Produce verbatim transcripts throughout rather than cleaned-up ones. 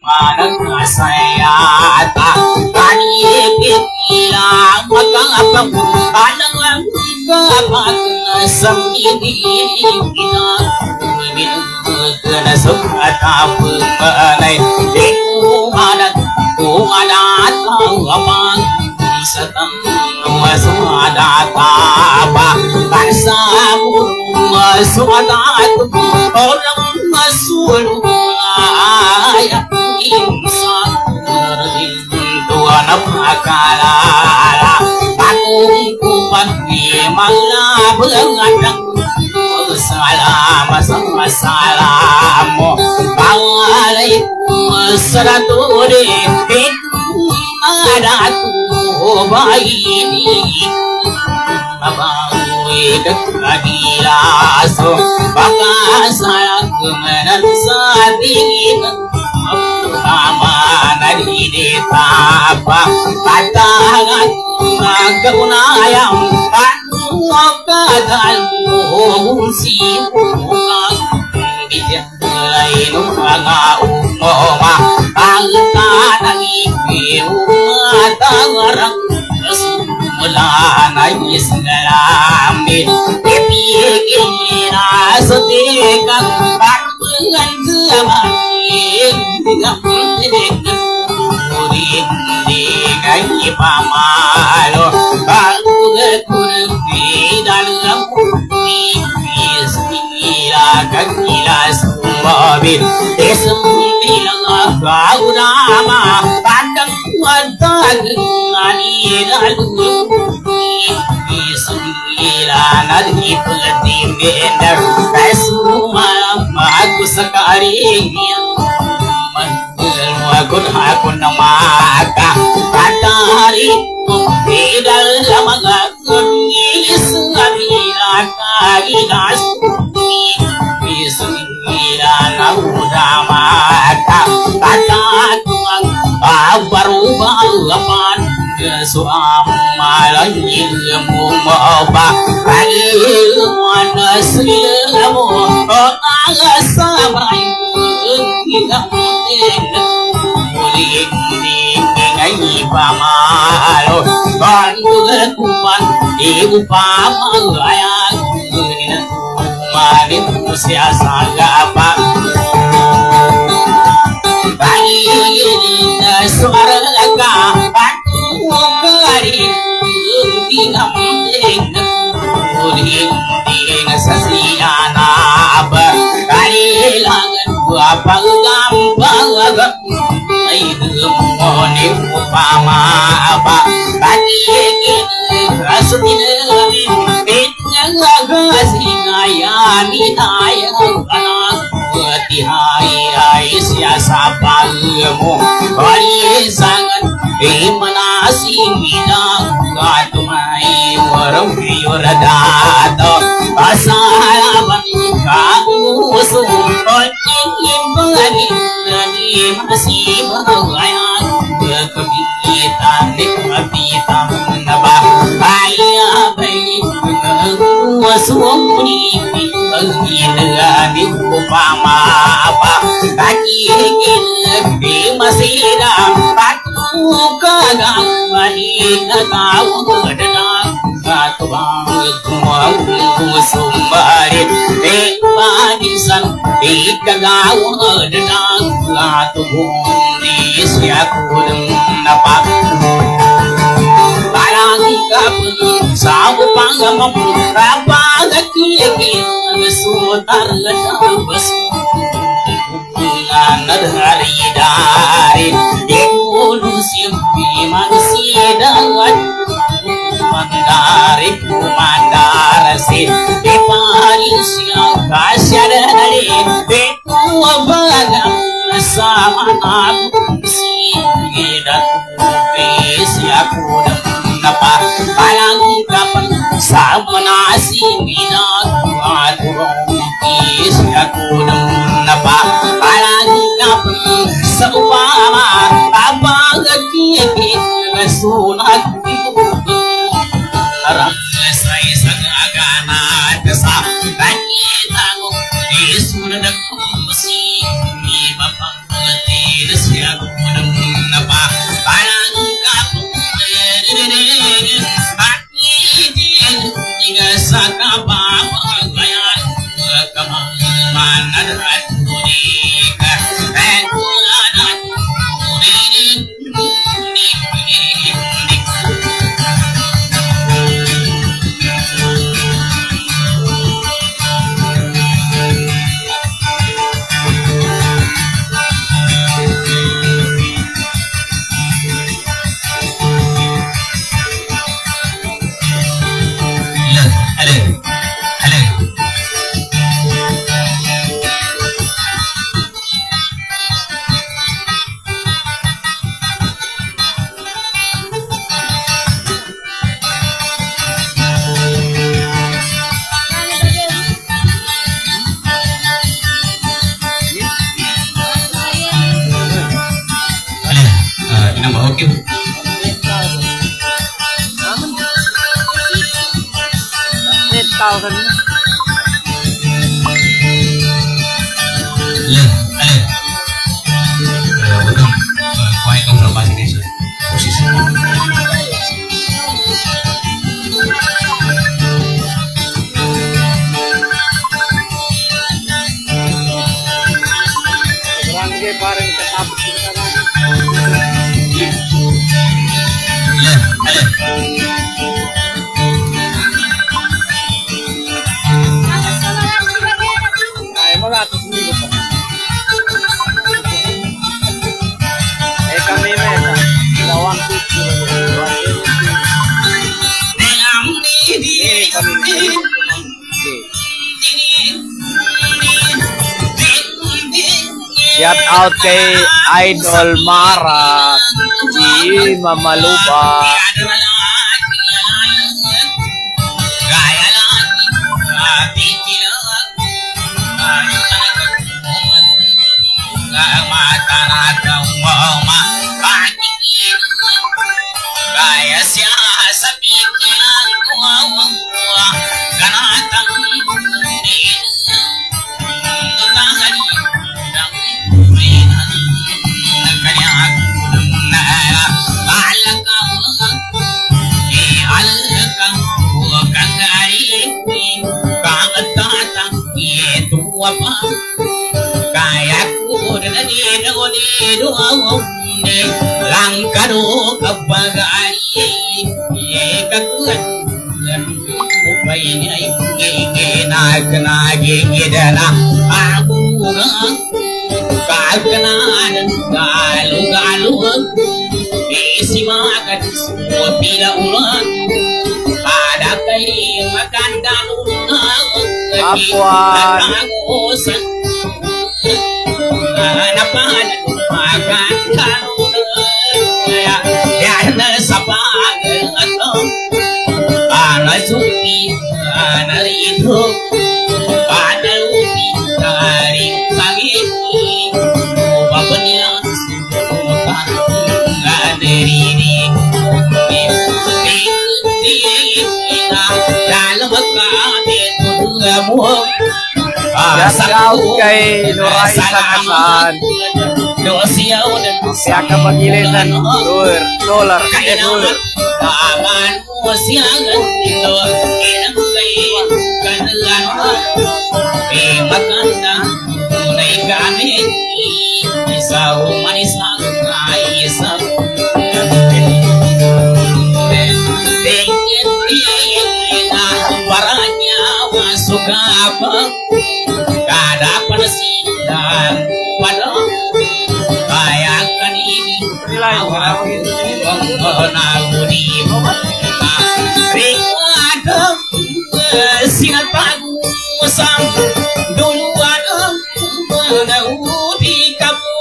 Manang saya tak tadi bilang maka apa anang gamat semini kita kena suka tahu mengenai itu ada tu ada tahu apa setang masuk ada apa bangsa masuk ada orang masuk ayat insan rindu anak akala aku kuat di malam begadang salam salam waalaikum salaturi ada tu bayi abawi dekadilaso baka sayang kemenan sadingin amanah di tapa katakan keunayam kadal musi bukan bijak lain mga umoma ang tanangi mata ngarang mula nais ngalamit ipigil asutikan pagpungan samakin tingamit murid di ngay pamalo pagkulit dalam mimpi semila kagila sumabit esemilang kau nama pandang matag ani lalu mimpi semila nadi pelatin dar semua aku sekali aku aku nama kata hari tidak lama kuni semila kagilas sembilan nama kata tuang berubah kesuam malam ilmu apa lagi mana silmu orang sampai tidak boleh dengan pamalo bantu kuman ibu pamal ayat manin usia apa bagi suara laga bantu kari tidak boleh dengan sasiana apa kari langan apa gampang itu moni upama apa bagi asudin dengan kasih ayami tayang anak bertihai ai siasa palmu bari sangat imanasi minang katumai warung yuradato asalaban kamu sumol ingin bagi nani masih bahayan kebitan nikmatitan nabah ayah baik wasumuni panggilan upama apa kaki di masira patu kagang mahina kau denang katubang kuang kusumbari ekpadisan ikagaw denang katubong di siyaku napak parang kapun sa upangamam rapagakiyagin sutar ladabas nadhari dari dekulu simpi mansidangan mandari kumandarasi dipari siang kasyadari deku bagam sama aku sigidan besi aku napa palang kapan sama nasi minat aturong isi aku napa palang kapan seupama apa gati sunat arang sai sagagana desa tanggung di sunan kumsi ni bapang Nama oke bu. Le, ale. Betul. Kau yang informasi desa. Posisi. Shout out kay Idol Mara di Mamaluba. Langkado kabagari ye kakuan upay ni ge nag nag gedana aku kalkanan galu galu isi makan semua pila ulan ada kai makan danun Apuan napan makan danun ya ya sapag atong ana supi ana rito ana upi dari kami bapanila kan ngaderi di di ina dalam kami tugamu shout kay Nuray Sakasan. Kaya kapagilitan dolar dolar eh dolar. Taman musiangan itu inang kay kanalan eh maganda tunay gamit isaw manisang ayisang tingin ina paranya masuk apa kada panasidan pada bayangkan ini awak mengenali rikada sinar pagusang duluan mengaudi kamu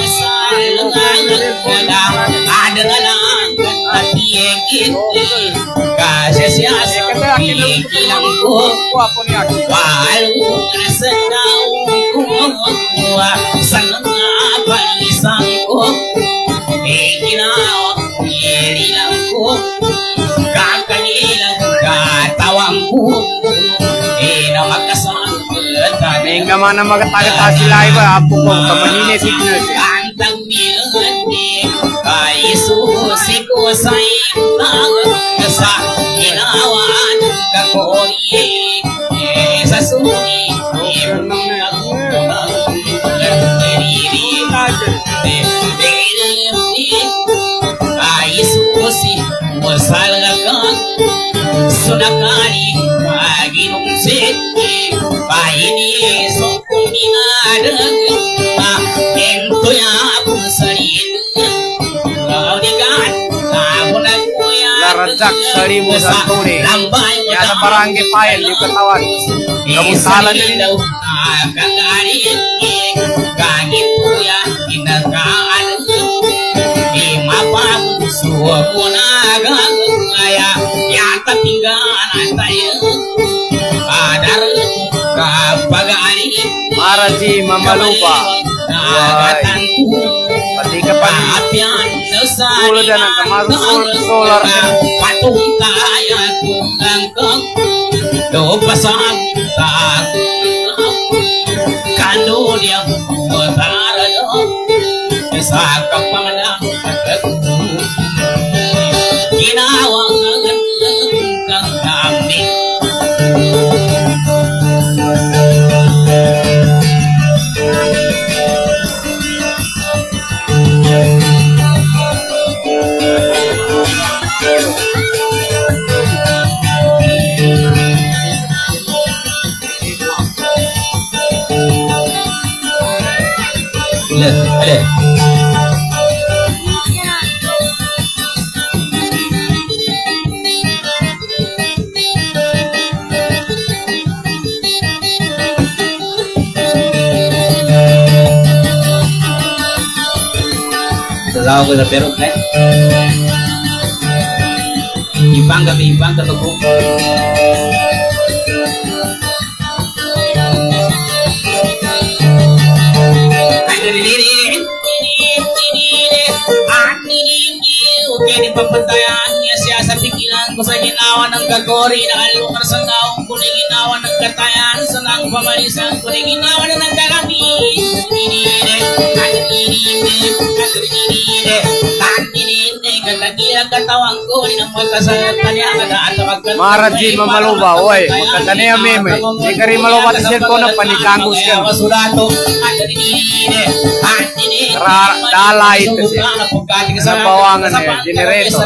masalah ada ngalang hati yang ini kasih siasa bilang ku walau sedang ku senang apa isangku Ikinao, irilangku, kakanilang katawangku, ina magkasangkutan. Hingga mana magkataga sila iba, apo ko, kamanini signal siya. Kantang bilangin, kay susi ko sa inang, sa ginawan kakori, sa suni, ibang nagpunang, Yesusi wasalakan sunakani paginong seti paini sokuminadang ento ya pusarin laudikan tabunan kuya Larajak salimu santuri yana barangge pael di Katawan kamu salah daw kagari kagit kuya inakaan mapam suapunagang aya yata tinggalan tayo adar kapagari Maraji Mamaluba nagatantu pati kapan apian Ulo dan ang kamarusol solar. patung tayo kung kang do pasang tak kanu dia utara do sa kapana ginawang kang kami Ada. Tahu ko sa perok eh. Ibang kami ibang ketemu. Kini papantayannya siasa pikiran ko sa ginawa ng kagori na alungar sa naong ko ginawa ng katayan sa nang pamalisan ko ginawa na ng karami inine katinine katinine katinine kagagila katawang ko ng magkasayatan niya kagaatawag Marajin mamaluba, oy, magkanta niya meme. Di ka rin maluba sa cellphone na panikangos ka. Dalay ito siya. Sa bawangan niya, generator.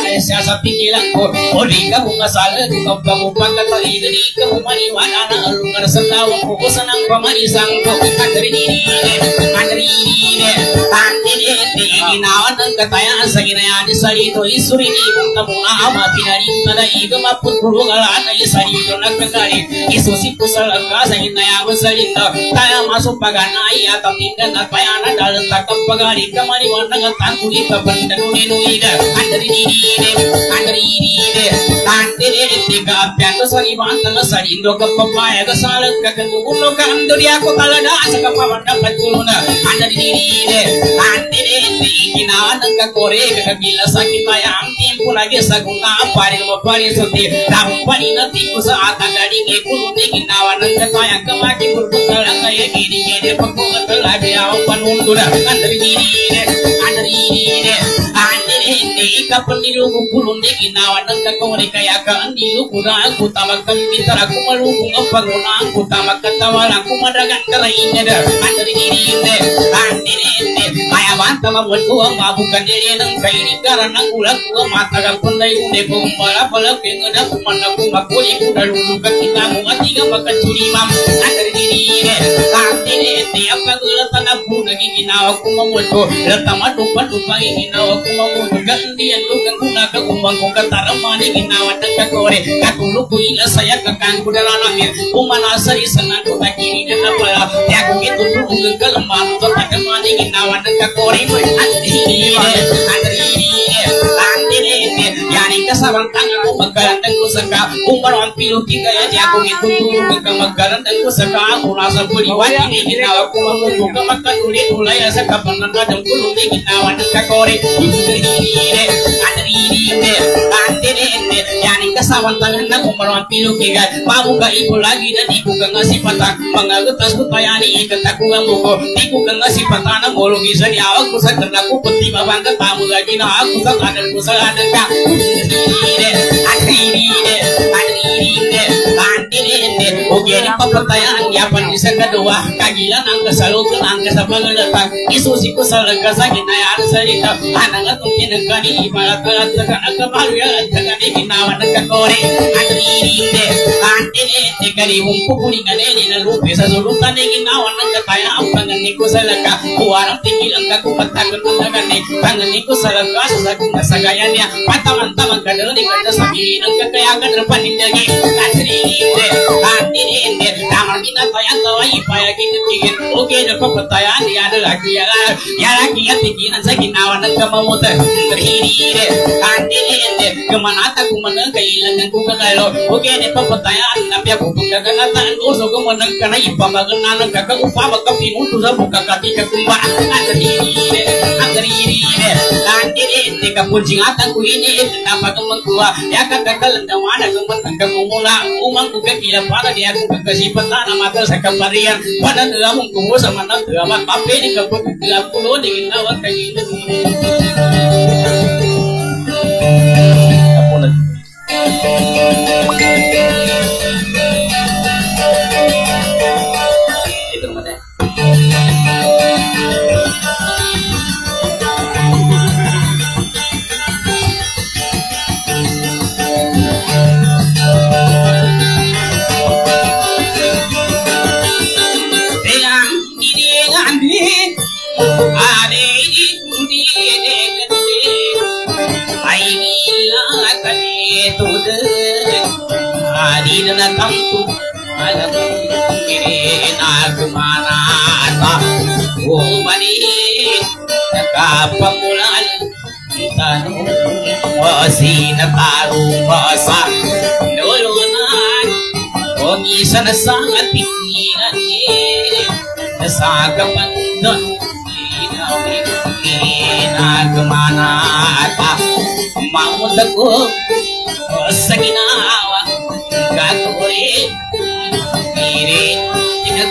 Sa pikiran ko, o di ka bumasalag, kung pagpagkatali, di ka bumaniwala na alungar sa tawang ko, sa nang pamanisang ko, katarinine, katarinine, katarinine, ginawa ng katayan sa ginayani sa rito, isurini mong namuna ama, pinarin na na ito, maputulong alaan na isa rito, nagkakalit, isusip ko sa langka, sa ginayaman sa rito, kaya masuk paganay, at ang ingan at payanan, dahil takang pagalit, kamaniwan ng at ang kulit, kapandanunin ida, katarinine, katarinine, katarinine, kaapyan ko sa ibang tala sa rito, kapapaya, kasalag, kagagugulo, kaanduri ako talaga, sa kapamandang patuluna, katarinine, katarinine, ginawa ng kakore, kakagila sa kimaya, ang tempo lagi sa guna, parin mo parin sa tip, tapong paninati ko sa atang galing, e kulunti, ginawa ng katayang kamaki, burbuka lang kaya, gini-gini, pagbukat talaga, ang panundura, katarinine, katarinine, katarinine, ikapan nilukong kulunti, ginawa ng kakore, kaya ka ang nilukura, ang kutamag kamitar, ako malukong ang pangunang, kutamag katawalang, kumadagan karainga da, katarinine, katarinine, kaya banta mabuat ko ang mabukan nila ng kainikaran ng ulat ko ang matagal ko na yung neko para pala kaya kumanda ko magkuli ko nalulugan kita mo at iga magkatulimam at rinirine katinete ang kagulatan na po nagiginawa ko mamuat ko latama tupan tupang iginawa ko mamuat ko gandiyan lugan ko nakakumang ko kataramani ginawa ng kakore katulog ko ila saya kakang ko dalanangin umanasa isanan ko takiri na pala kaya kung ito tulungan kalaman ko tagamani ginawa ng kakore at rinirine at rinirine katinete yaning kasabang tangan ko magkarantang ko sa ka umaro ang piluti kaya di ako itutulungan ka magkarantang ko sa ka ako nasa buliwan hindi ginawa ko mamuto ka magkatulit ulay sa kapanangadang kulong di ginawa ng kakore rinirine at rinirine katinete yaning kasabang tangan na umaro ang piluti kaya mabuga ipo lagi na di ko ka nga sipatan mga gutas ko kaya ni ikatakulang mo ko di ko ka nga sipatan na molong isa ni awag ko sa tanak ko pati mabangga tamu lagi na ako sa kanan ko sa kanan ka rinirine at rinirine at rinirine katinete o gini papatayaan yapan isa kadua kagilan ang kasalukan ang kasabangalatang isusi ko sa lagkasa ginayaan sa rita anang atong kinagkani ibarat at nagkamaluyan at kagani ginawa ng kakore at rinirine katinete kanimong pupulingan eh na lupi sa sulutan eh ginawa ng kataya ang pangani ko sa lagka kuwarang tigilang kakupatagon ng nagani pangani ko sa lagka sa sagong kasagayan niya pataman-taman kadali kada sa ng kakayagan ng panindagi at rinirine katinete tamang binatayang kaway ipayagin at tigin okay na papatayaan niya na lagi ya lagi at tigilan sa ginawa ng kamamutan rinirine katinete kamanata kumanang kailangan kong kakalo okay na papatayaan na piya kung kaganataan uso kumanang ka na ipamagana ng kakaupa magkapinuto sa bukakati kakumba at rinirine at rinirine kapunjing atang ku ini kenapa teman gua ya kakak lendang mana teman tangga kumula umang ku kekila pada dia ku kekasipan tanah mata sekaparian pada dalam ku sama nak dalam pape di kebun dalam kulo di nawat kayak ini kapunan itu mana Adina tampu alam ini nak mana tak umani kapamulan kita masih tahu masa nulunan ongi sana sangat pikiran ye sangat pandang ini nak mana tak mau teguh saginawa kakuri iri tidak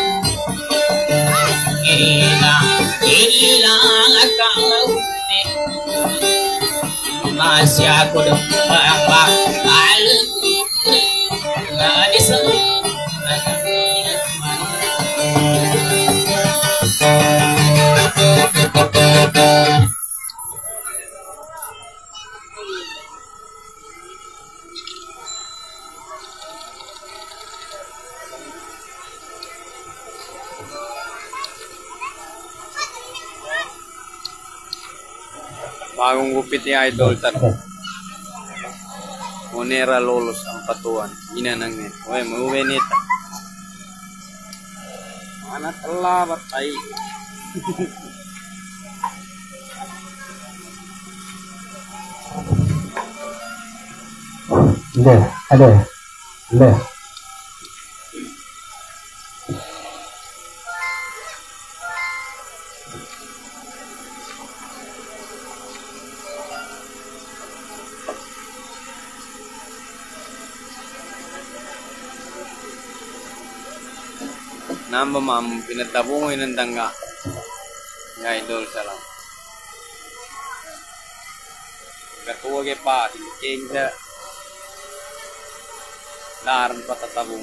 ina ilang akau masih aku apa al nadi sang bagong gupit ni Idol tan. Monera lolos ang patuan. Inanang ni. Oy, mauwi nita. Mana telah batay. Ada, ada, ada. Namba mam pinatabungoy ng tangga ni Idol salam. Katuwag e pa king sa laran patatabong.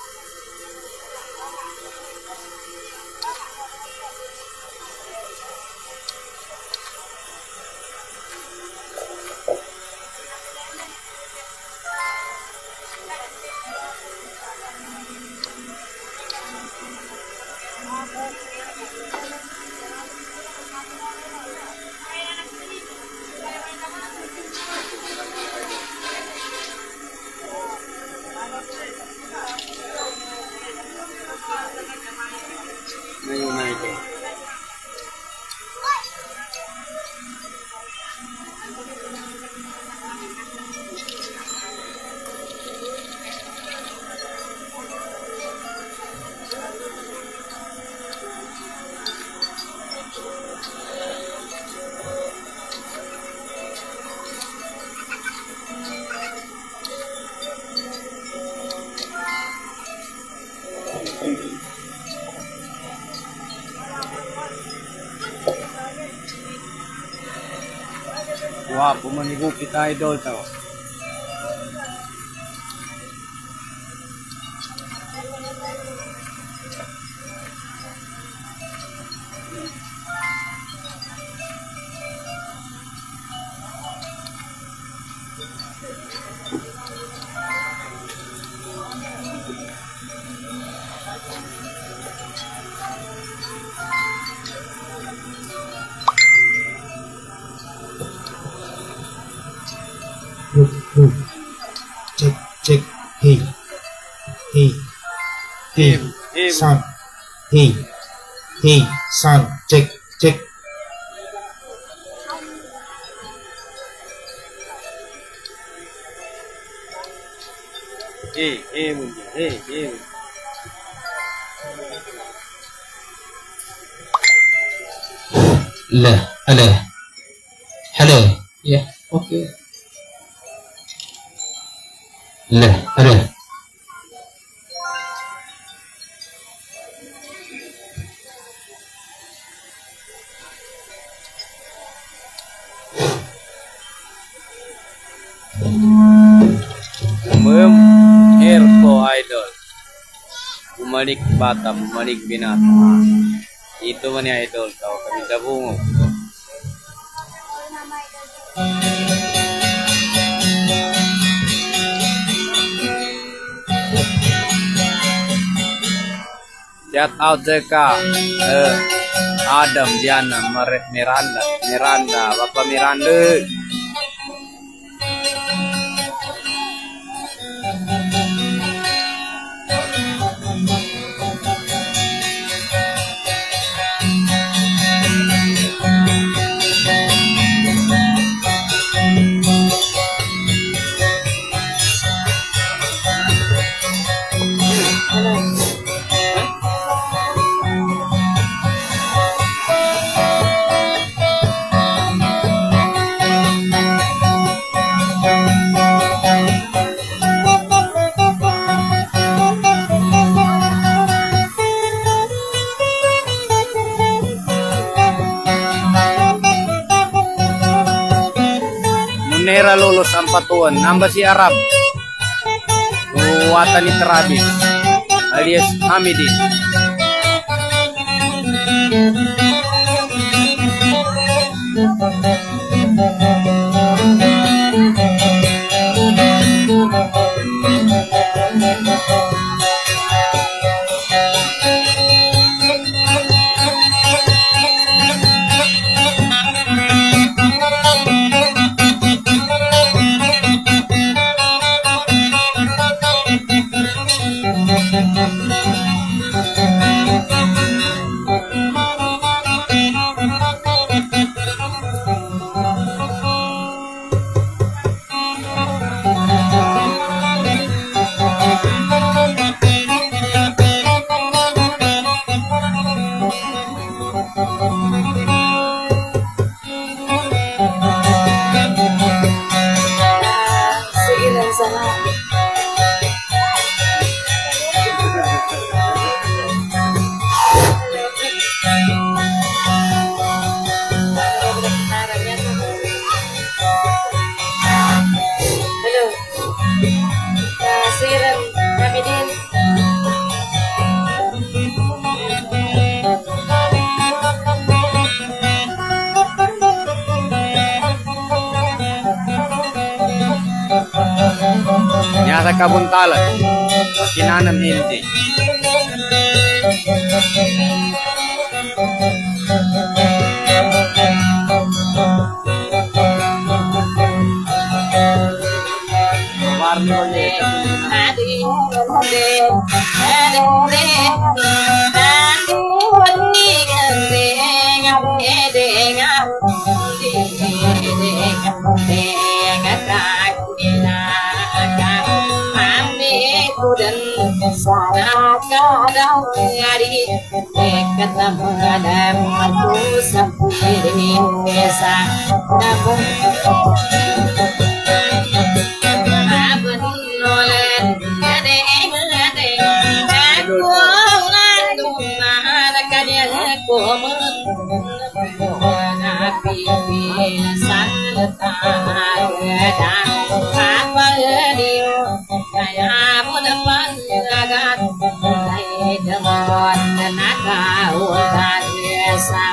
Ngayon na ito. Wah, pumanigupit na Idol tao. Cek cek hey hey hey Hey, sound hey hey sound cek cek hey, hey, hey, hey. لا هلا هلا يا Oke. Leh, ada. Mem Herbo Idol. Bumalik bata, bumalik binata. Itu man yung idol tao kami sa bungo. Shout out Zeka, uh, Adam, Diana, Miranda, Miranda, Bapak Miranda. Munera lulus Ampatuan, nambah si Arab, Nuwatan ni Travis, alias Hamidin. Nyasa Kabuntalan, Kinanam Hindi. Sana kadang ngadi kata mengadam aku sampai desa namun abun nolen ngade ngade aku landung nana kadia aku menapi pisan letak dan apa dia kaya menepan agar dengan tenaga utan sam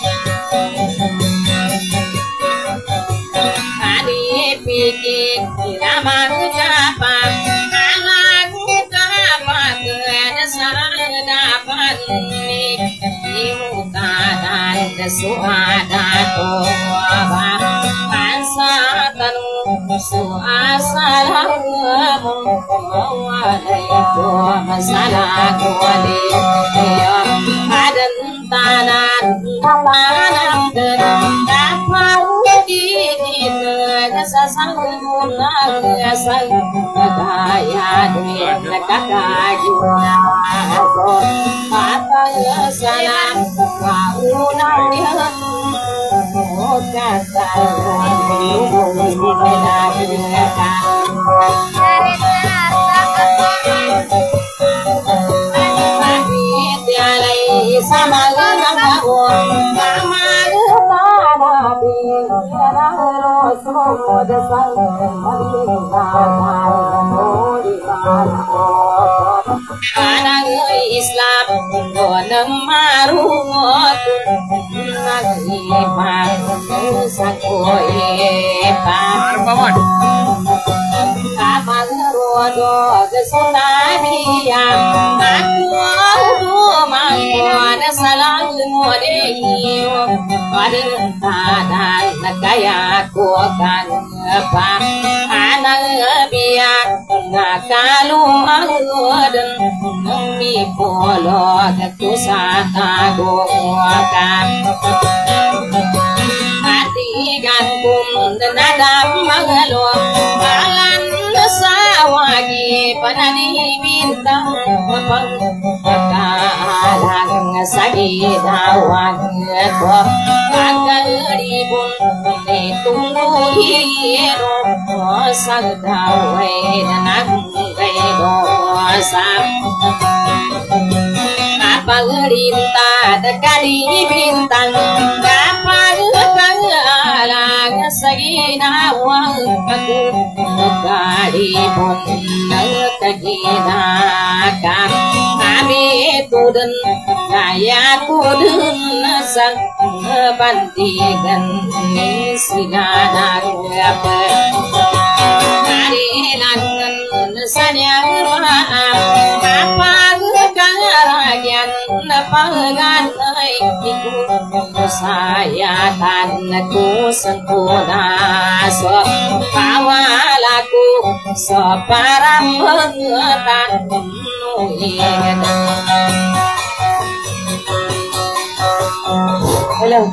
tadi pikir lama ucapan anak ucapan kesan dapat di muka dan kesuada toba pansa tanu suasa lamu Waalaikum masalah kuali adan tanan tanan dan mau di sasang guna asal kaya den kakak apa sana mau nang Anak Islam donem marut nagibang sakoe pan kapal rodo kesunabia aku do mangona salang modei padang tadan kaya ko kan pa anak biak nakalu anguden mi polo ketusata gokan hati gantung denadam magalo alan sawagi panani bintang pangkalan sagidawang ko agal ribun tunggu hiro sagdawe danang gaido sam pagrinta dekali bintang dapat kagalang sagina wang aku kali pun kagina kan kami tudun kaya tudun sang bantigan sigana apa hari langan sanyang apa kagarayan pangan iku saya tanku sempurna so kawalaku so param mengetan nuyen. Hello.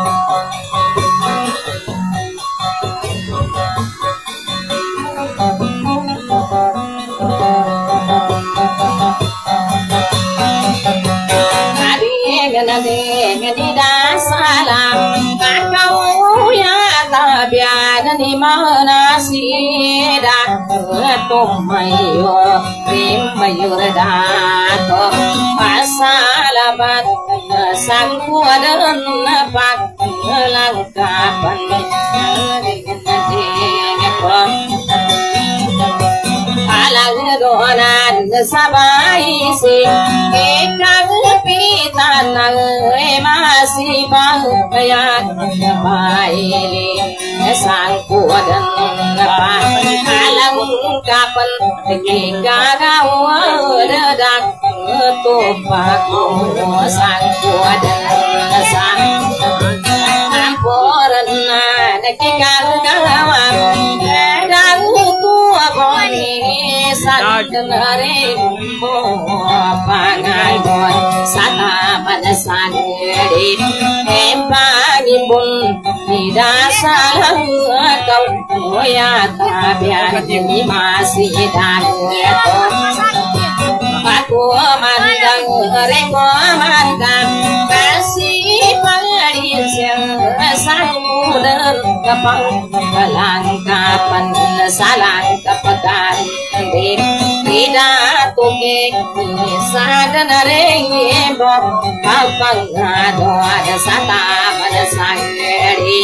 Ngedida salam kau ya tabian di mana sida ketum mayo rim mayur dato pasalabat sang kuadan pak langkapan dengan alang donan sabai si ekang pitan masih bahagia baili sang kuadan alang kapan gagawadak topak sang kuadan sang amporan nakikal gawam dan tua boni sanare mo pangagon sata panasangri empangibun didasalang kau ya tabian ni masih dan aku mandang reko mandang kasih pangarisan samudan kapang kalangkapan salang kapagan tidak tuke sadan rebo kapang ada sata pada sangeri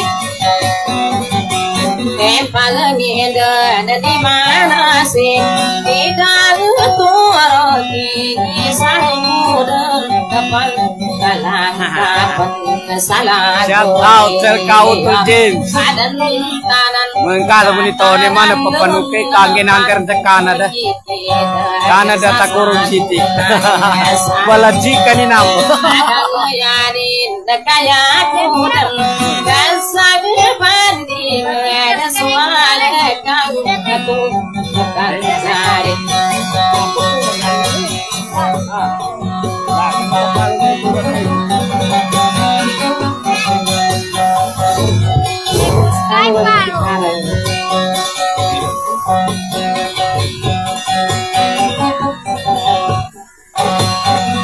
Empalangida di mana sih tidak tuaroti samudan kapal kalangan salah shout out terkau tu James mengkala menito ni mana papanuke kangen angker sa Canada Canada ta Coron City wala jika ni namo kaya kemudan dasar bandi ada suara kau aku bukan cari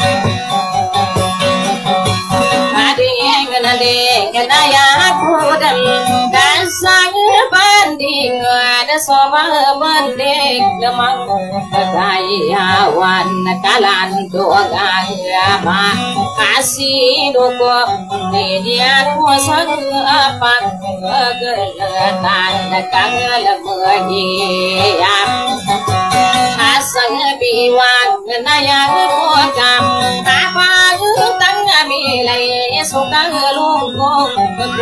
Kenaya kuda ada soba bendek demang kayawan kalan dogang apa kasih doko media kuasa apa kegelatan kangen media asang biwan nayang kokam apa utang milai suka lungkung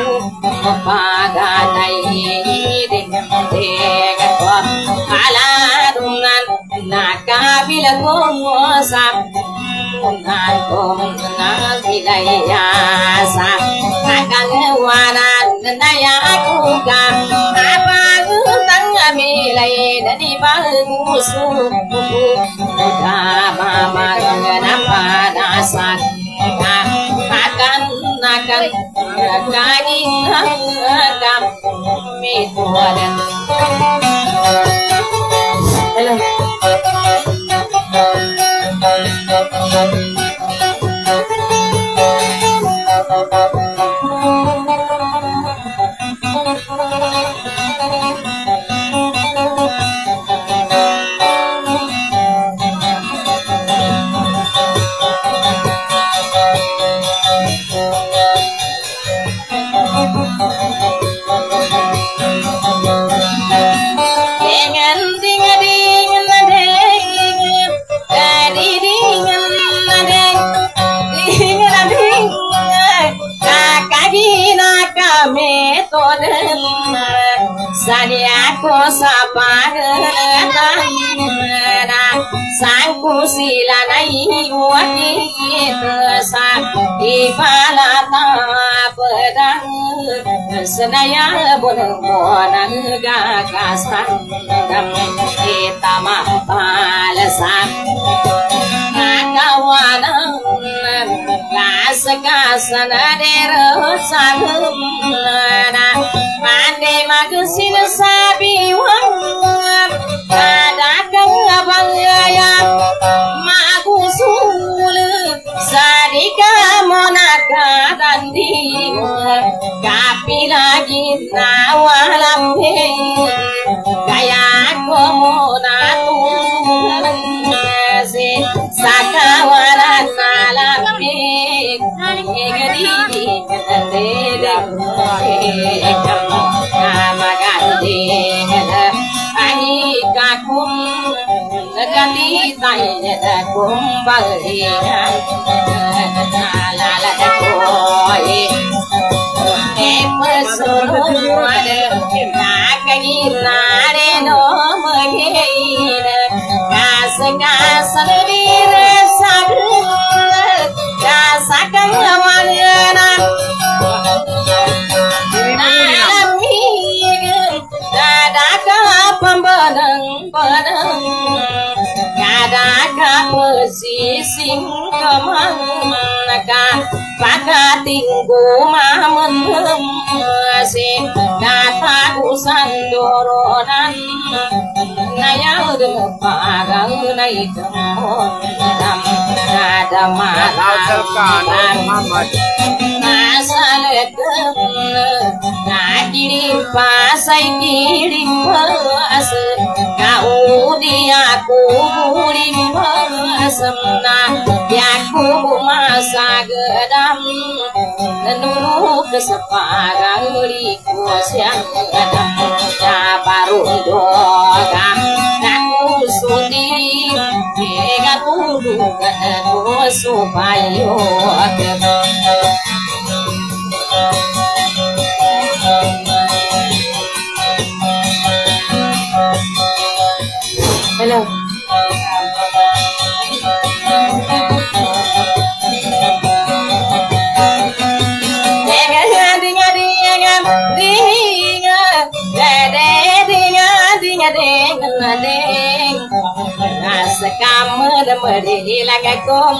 pagadai dengan dengan kaladunan nakabila ngosap unan kong nagilaya sa kagangawanan nayakuka apa utang milai dari bagusu mama napadasan akan akan daging agam mituadan hello Saniako sapagatan sangku silanai wakit sa ipalata pedang senaya bonang bonang gagasan kita mapalasan kawanan kas-kasan deresan mande magusin sabiwang kadakang abang ya magusul sadika monaka tanding kapi lagi nawalam kaya komonatung se sakawalan nalamik egadi dedek namagandi ani kakum ganti tanya kumbali la la koi episode ada nakagi nare no magina kas kas dire sagul kasakang lawana pembenang benang kadaka pesising kemang naka pakatingku mamen si data usan doronan nayau dengan pagang naik temon ada makanan asal kirim pasai kirim pas kau dia aku kirim pasemna yaku masa gedam nuru keseparang liku siang gedam baru doa aku sudi tiga tuduh aku supaya hello kamu demeri lagakum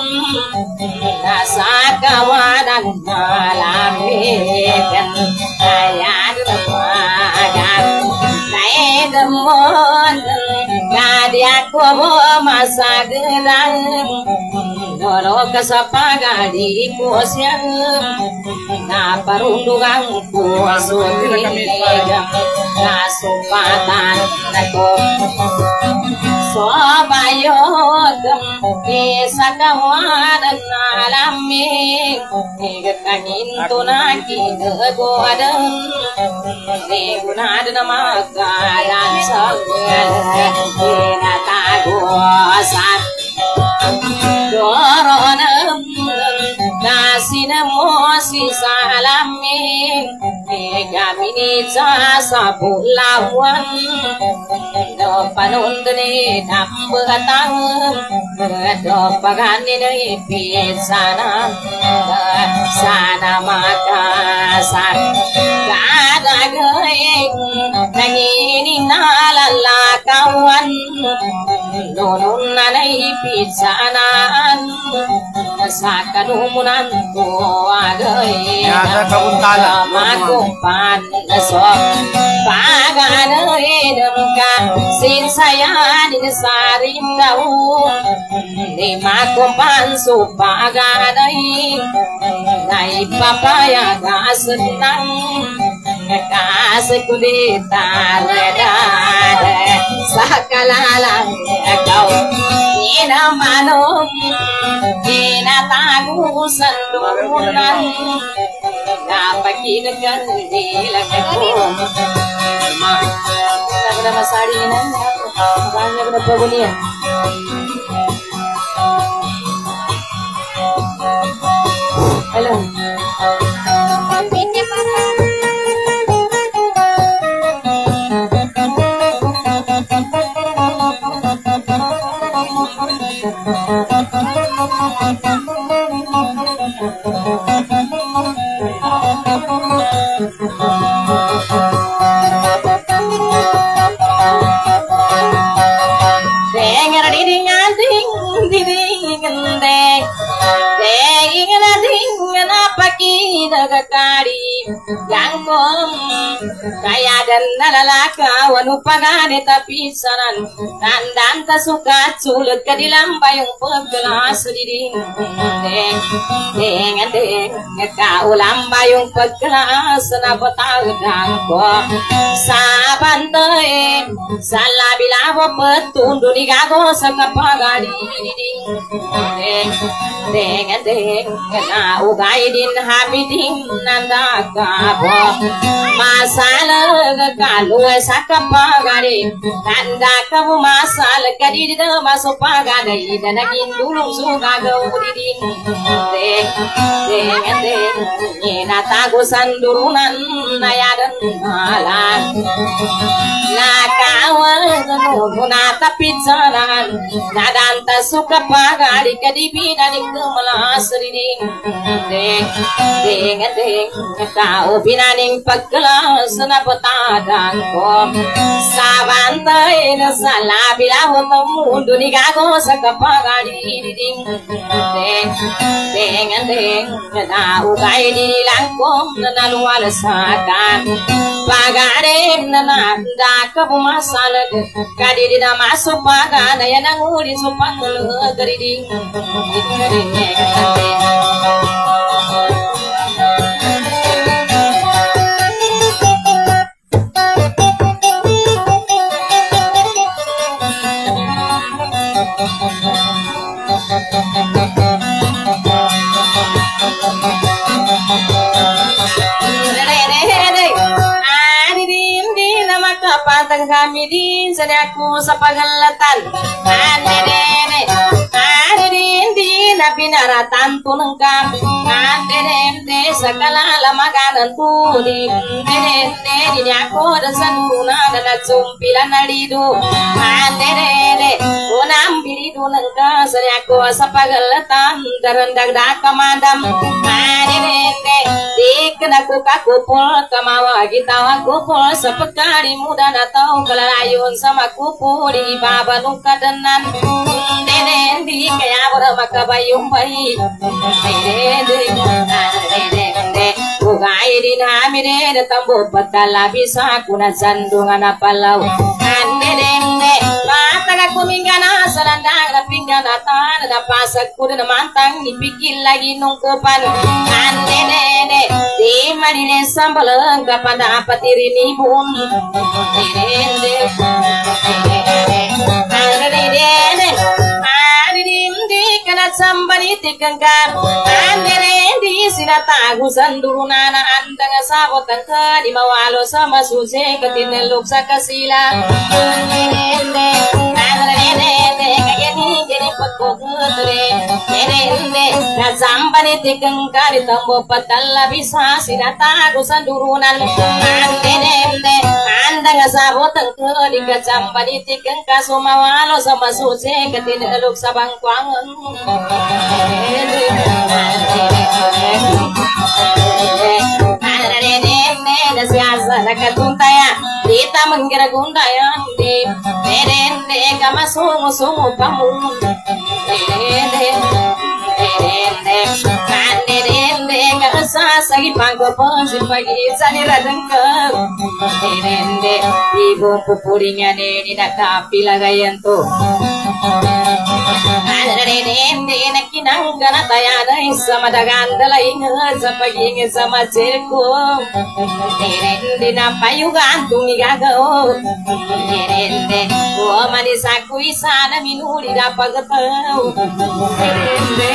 nasa kawadan malamekan ayat pagan nae demon nadia komo masa gedang doro kasapagadi kuasyang na parundungang kuasutri legam nas sumpatan aku sobayogem bisa kawan alami kagin tunaki kegodan negunad makalan sagal kena tagosan doronem nasina mosi salamin gamini jasa pulawan do panundne nambatang do pagani ne pisana sana makasan kada gaeng nangini nalala kawan nonun nanai pisanaan sakanumunan ko agay Yata kabuntala makumpan nasok paganoy ka sinsayan inasarin daw di makumpan supaganoy naipapayaga senang kasih kulitan dan sakalalang kau ina manong ina tagusan dunan napakinagan nilang ako na masarinan banyak na pagunian hello Kari yang kom kaya dan nalalaka wanupagane tapi sanan nandan ta suka sulut kadilam payung paggelas diding deng deng deng ka ulam payung paggelas na patagdang ko sabantay salabilabo petundu ni gago sa kapagadi diding deng deng deng na ugay din hamiding nanda kabo masalah kalu sakapagari nanda kabu masalah kadi de masuk pagari dan agin dulung suka gaudidin deng deng deng ina tagusan durunan nayadan halan na kawan nuna tapi jalan nadanta suka pagari kadi binaning kemalas riding deng deng deng kau binaning pagkelas na patadang ko sabantay na sala bilaw ng mundo ni gago sa kapagari ding deng deng deng na ugay nilang ko na naluwalasakan pagari na nanda ka pumasalag kadidi na masuk pagana yan ang uli so pangulagari ding ding Patang kami din sa ako sa paghalatan Andene Andene din na pinaratan tunang kam Andene sa kalalamagan tuli Andene din ako dan sa nuna na nagsumpilan na lido Andene unang bilido ng ka sa ako sa paghalatan darandagda kamadam Andene di kenaku kakupol kamawa gitawa kupol sa pagkari muda na tao kalalayon sa makupo di babanong kadanan dede di kaya wala makabayong bayi dede dede dede ugay din namin dede tambo patala bisa kuna sandungan na palaw dede dede Pataga kumingana salandang na pinggana tan na pasag ko na mantang ipikil lagi nung kupan ande nene di marine sambalang kapada patirini bun nene ande nene adidim di kana sambani tikangkar ande nene sinata gusandurunana andang sabot angka di mawalo sama suse katineluk sakasila nene Nazambani tikeng kari tambo patalla bisa sinata gusan durunan andenende anda ngasabot engke di kacambani tikeng kasumawalo sama suse ketineluk sabang kwangen siasa nakatuntaya kita menggira gundayan di derende kama sungu sungu pamun derende derende kan derende karasa sagi pangko ponsi pagi sani radengke derende ibu pupulinya ni nak kapila gayantu derende nakinang gana tayana sama dagandala ingat sapagi ingat sama cerku derende napayuga antungi gagao derende o manisaku isana minuri dapagatau derende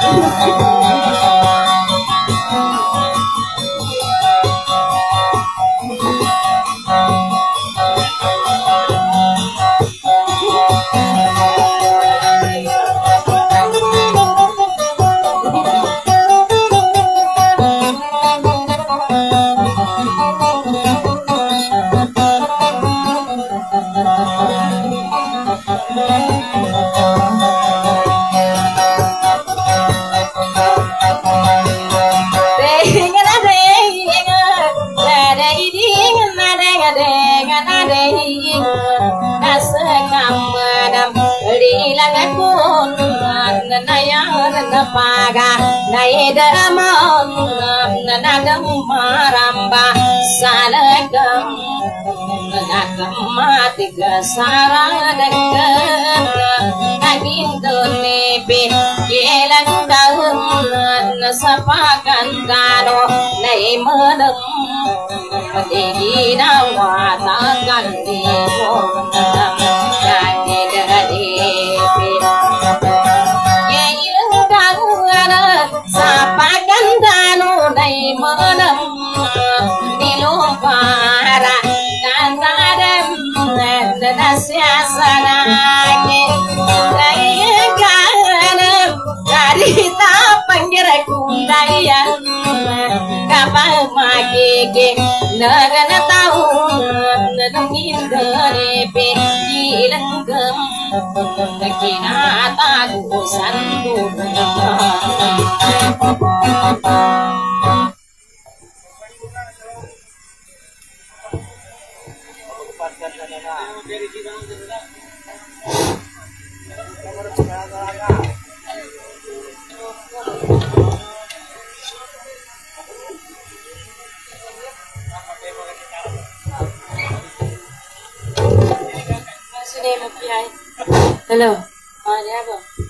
paga naida mon nanagam maramba salagam nanagam matiga saradagan naginto nepe yelang daun nasapakan kano naimadam patigina watakan di monam nagida depe sapakan dano dai manam nilupara kanadam nasya sanake dai kana karita pangira kundayan kapal makeke nagana taun nadungin garepe ilanggam nakinata gusandu Hello. Oh, ada apa?